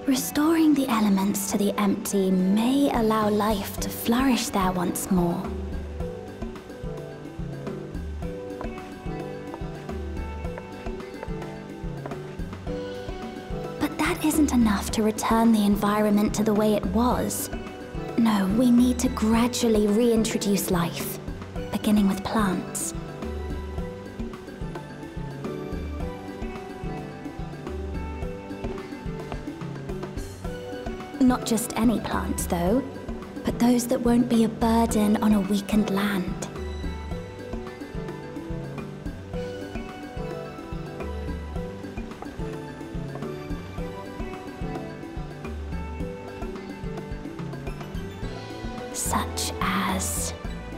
Restoring the elements to the empty may allow life to flourish there once more. But that isn't enough to return the environment to the way it was. No, we need to gradually reintroduce life, beginning with plants. Not just any plants, though, but those that won't be a burden on a weakened land. Such as...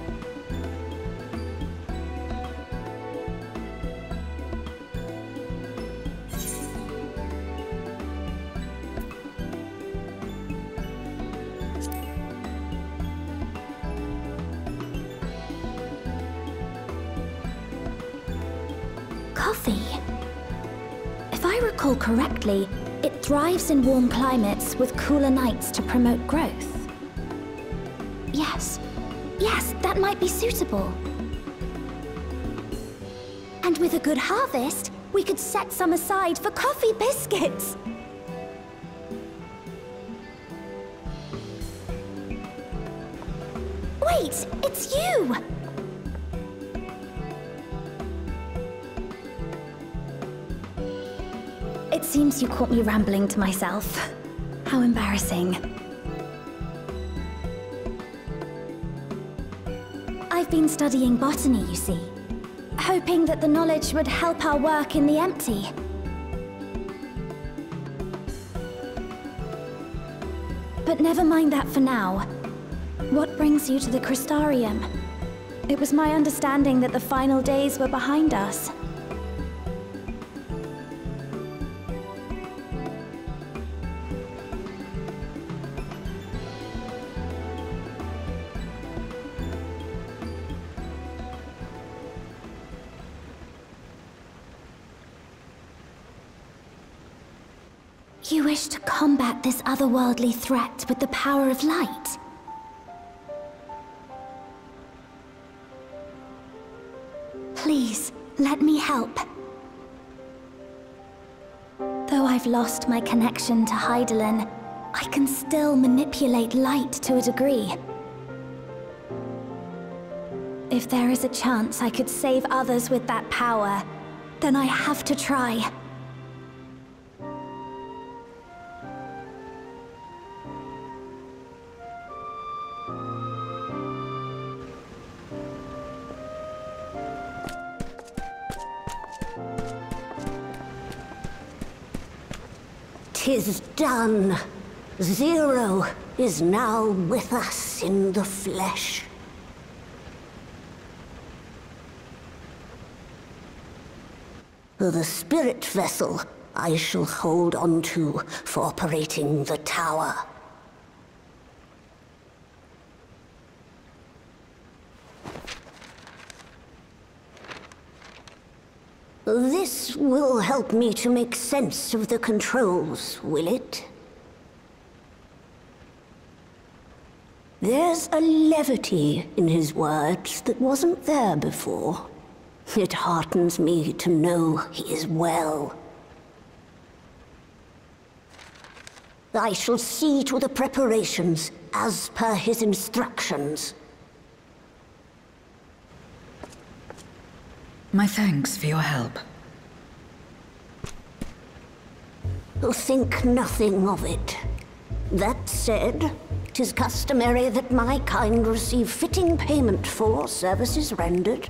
coffee. If I recall correctly, it thrives in warm climates with cooler nights to promote growth. Yes, that might be suitable. And with a good harvest, we could set some aside for coffee biscuits. Wait, it's you! It seems you caught me rambling to myself. How embarrassing. I've been studying botany, you see. Hoping that the knowledge would help our work in the empty. But never mind that for now. What brings you to the Crystarium? It was my understanding that the final days were behind us. You wish to combat this otherworldly threat with the power of light? Please, let me help. Though I've lost my connection to Hydaelyn, I can still manipulate light to a degree. If there is a chance I could save others with that power, then I have to try. 'Tis done. Zero is now with us in the flesh. The spirit vessel I shall hold on to for operating the tower. This will help me to make sense of the controls, will it? There's a levity in his words that wasn't there before. It heartens me to know he is well. I shall see to the preparations as per his instructions. My thanks for your help. Think nothing of it. That said, 'tis customary that my kind receive fitting payment for services rendered.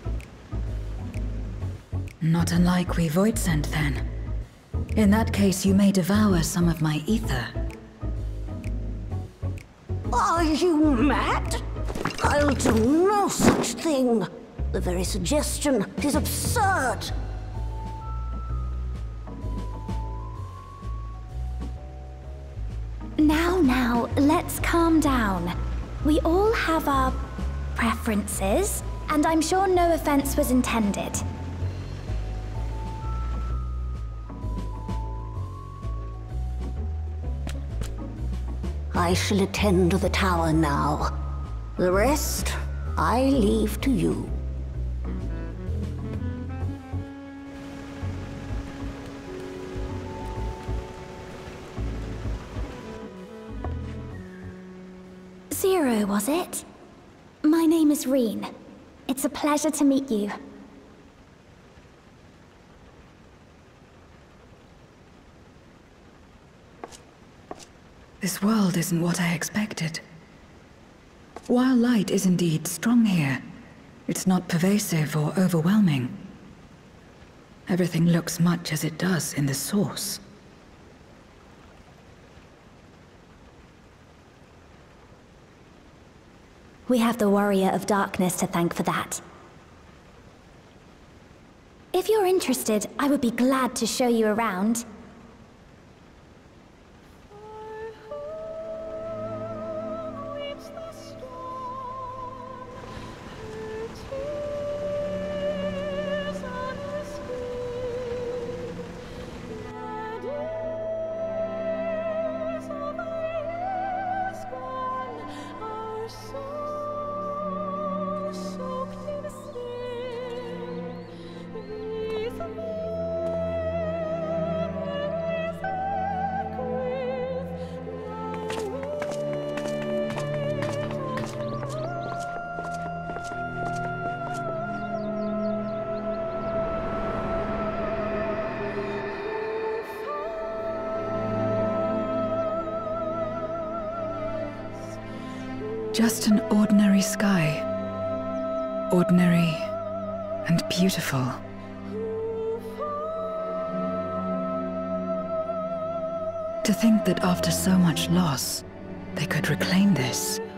Not unlike we Voidsent, then. In that case, you may devour some of my ether. Are you mad? I'll do no such thing. The very suggestion is absurd. Now, let's calm down. We all have our preferences, and I'm sure no offense was intended. I shall attend to the tower now. The rest, I leave to you. Zero, was it? My name is Reen. It's a pleasure to meet you. This world isn't what I expected. While light is indeed strong here, it's not pervasive or overwhelming. Everything looks much as it does in the source. We have the Warrior of Darkness to thank for that. If you're interested, I would be glad to show you around. Just an ordinary sky. Ordinary and beautiful. To think that after so much loss, they could reclaim this.